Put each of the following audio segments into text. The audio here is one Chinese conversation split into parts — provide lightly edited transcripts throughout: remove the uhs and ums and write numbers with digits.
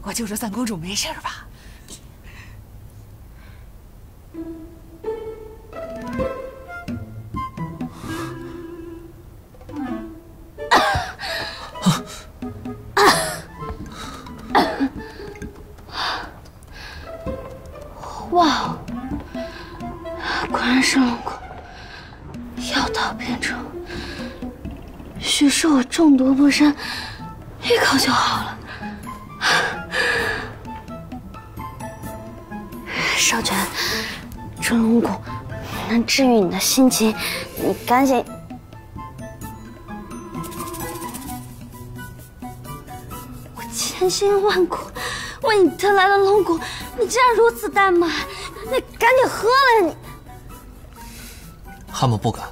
我救这三公主没事吧？ 哇，果然是龙骨，药到病除。许是我中毒不深，一口就好了。少娟，这龙骨能治愈你的心疾，你赶紧。我千辛万苦为你得来的龙骨，你竟然如此怠慢，你赶紧喝了你！ 蛤蟆不敢。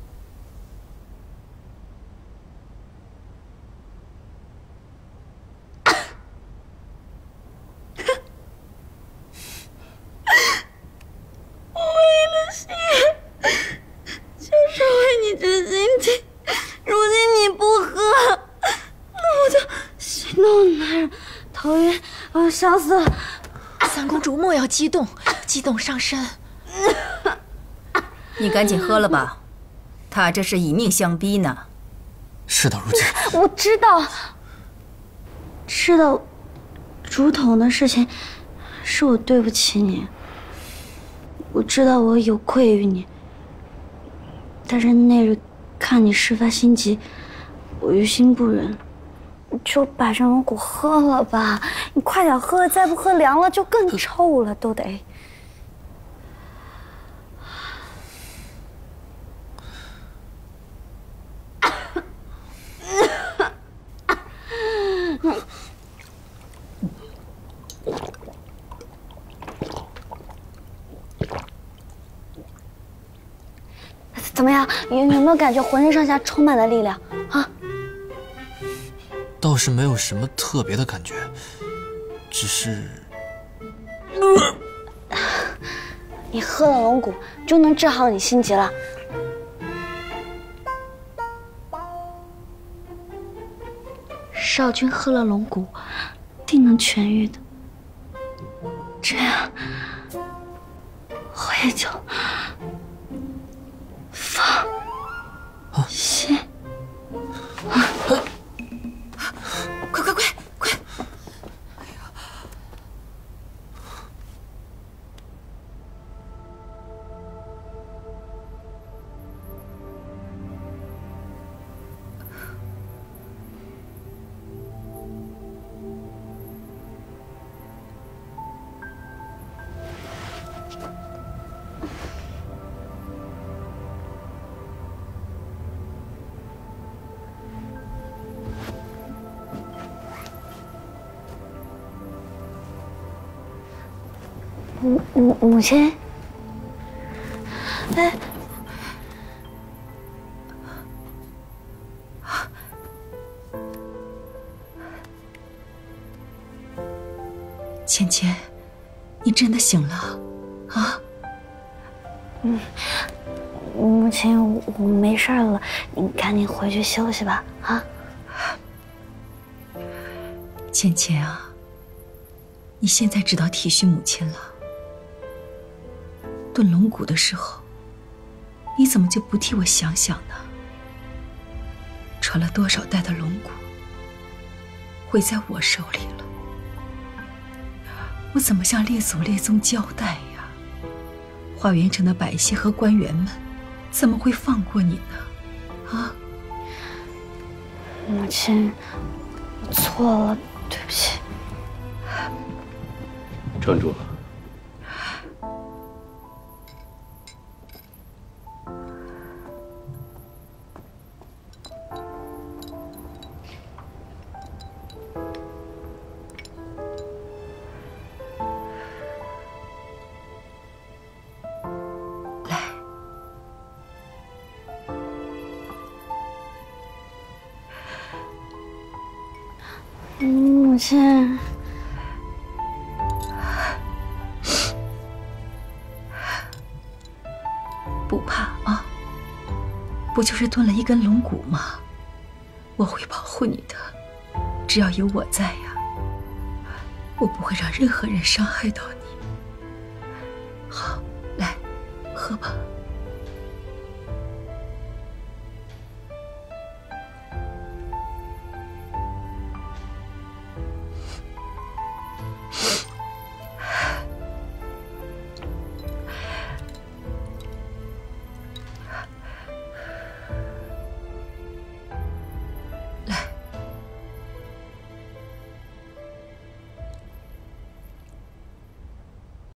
想死了！ 三公主莫要激动，激动伤身。 你赶紧喝了吧，他这是以命相逼呢。 事到如今， 我知道竹筒的事情是我对不起你，我知道我有愧于你，但是那日看你事发心急，我于心不忍。就把这龙骨喝了吧，你快点喝，再不喝凉了就更臭了，都得。怎么样？有没有感觉浑身上下充满了力量啊？ 倒是没有什么特别的感觉，只是…… 你喝了龙骨就能治好你心疾了。少君喝了龙骨，定能痊愈的。这样，我也就放心。 快！ 母亲，哎， 芊芊，你真的醒了啊？ 母亲，我没事了，你赶紧回去休息吧，啊。 芊芊啊，你现在知道体恤母亲了。炖龙骨的时候，你怎么就不替我想想呢？传了多少代的龙骨，毁在我手里了，我怎么向列祖列宗交代呀？花园城的百姓和官员们怎么会放过你呢？啊！ 母亲，我错了，对不起。 站住！ 母亲， 不怕啊，不就是炖了一根龙骨吗？我会保护你的，只要有我在呀。 我不会让任何人伤害到你。好，来，喝吧。